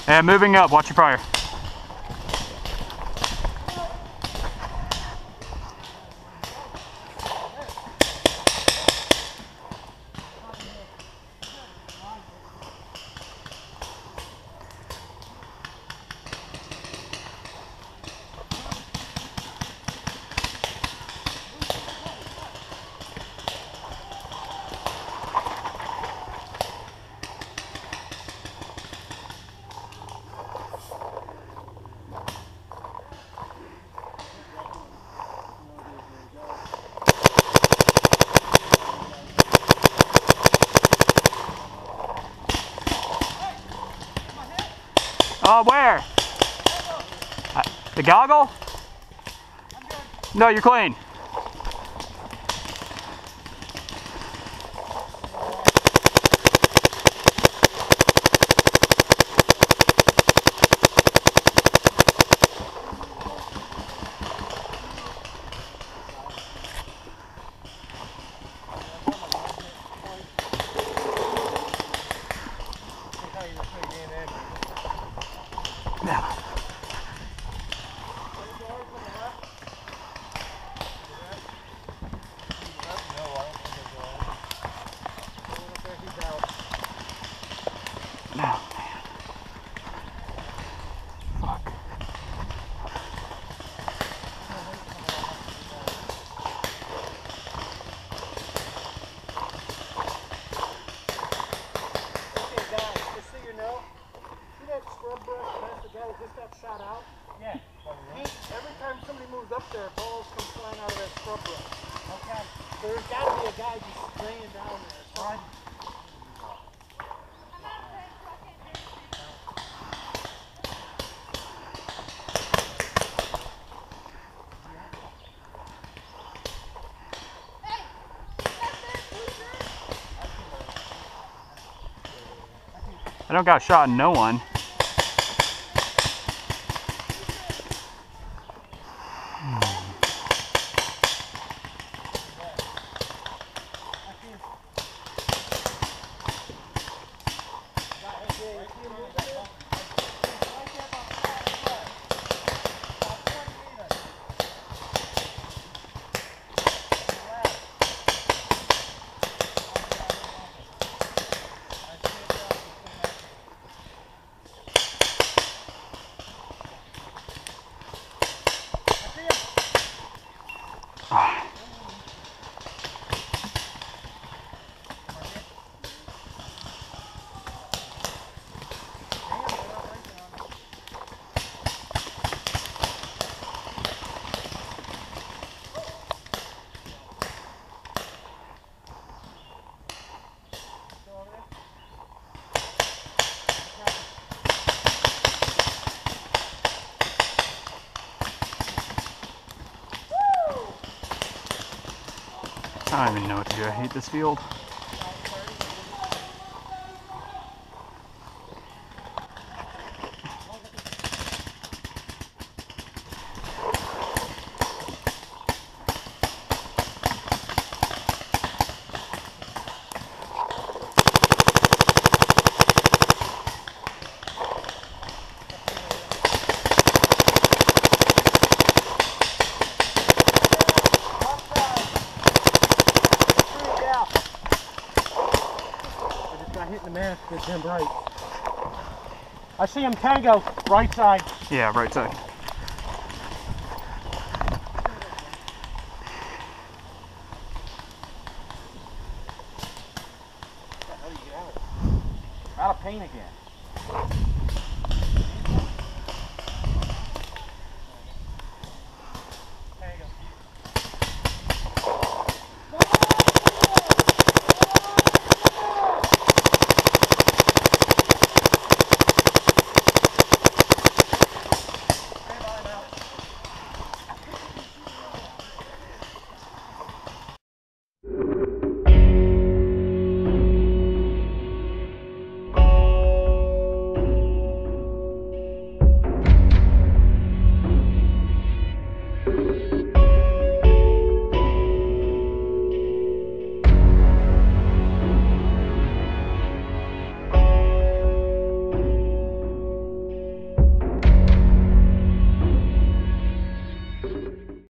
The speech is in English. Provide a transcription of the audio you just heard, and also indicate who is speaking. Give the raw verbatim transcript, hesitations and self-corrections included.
Speaker 1: And moving up, watch your fire. Uh, where? Uh, the goggle? No, you're clean. Yeah. No, man. Fuck.
Speaker 2: Okay, guys, just so you know, see that scrub brush? That's the guy that just got shot out? Yeah. He, every time somebody moves up there, balls come flying out of that scrub brush. Okay. There's got to be a guy just laying down there. Right.
Speaker 1: I don't got shot in no one. I don't even know what to do. I hate this field.
Speaker 2: Hitting the mask with them right. I see him, Tango, right side.
Speaker 1: Yeah, right side.
Speaker 2: How do you get out of it? Out of pain again.